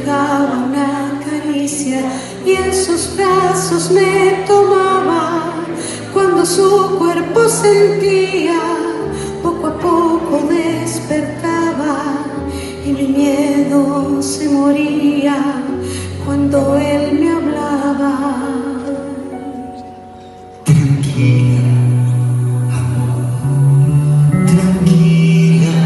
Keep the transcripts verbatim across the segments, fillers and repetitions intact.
dejaba una caricia y en sus brazos me tomaba. Cuando su cuerpo sentía, poco a poco despertaba y mi miedo se moría cuando él me hablaba. Tranquila, amor, tranquila,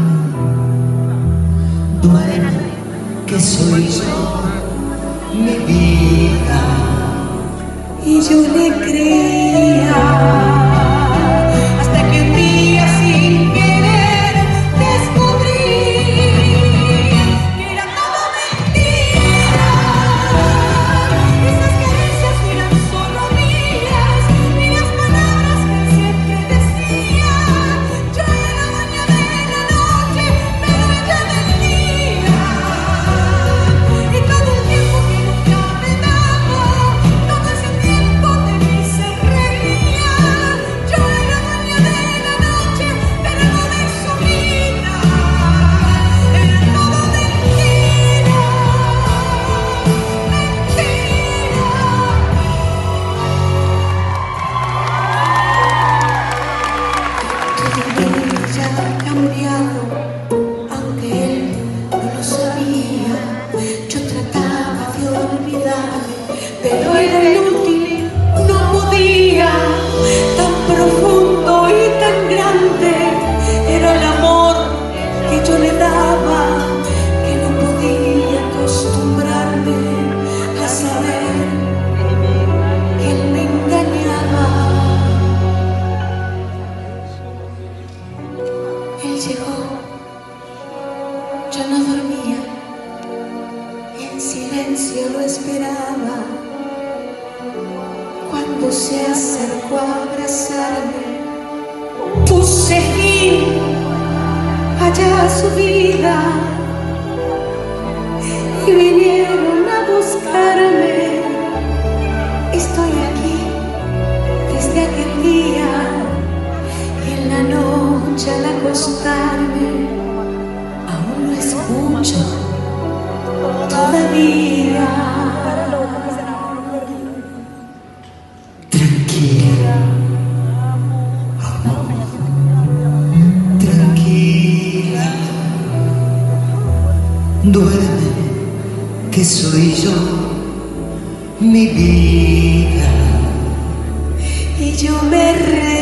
duerme que soy yo, mi vida. Y yo le creía, hasta que un día sin querer descubrí que era todo mentira. Esas caricias no eran solo mías, ni las palabras que él siempre decía. Yo era dueña de la noche, pero ella del día. Y todo el tiempo que nunca me daba, todo ese tiempo de mí se reía. Yo era dueña de la noche, pero no de su vida. Era todo mentira, mentira. Todo ya ha cambiado, aunque él no lo sabía. Yo trataba de olvidarme, pero era inútil, no podía. Tan profundo y tan grande era el amor que yo le daba, que no podía acostumbrarme a saber que él me engañaba. Él llegó, yo no dormía, en silencio lo esperaba. Cuando se acercó a abrazarme, puse fin allá a su vida y vinieron a buscarme. Estoy aquí desde aquel día y en la noche al acostarme aún lo escucho todavía. Tranquila, amor, tranquila, duerme que soy yo, mi vida. Y yo me reí.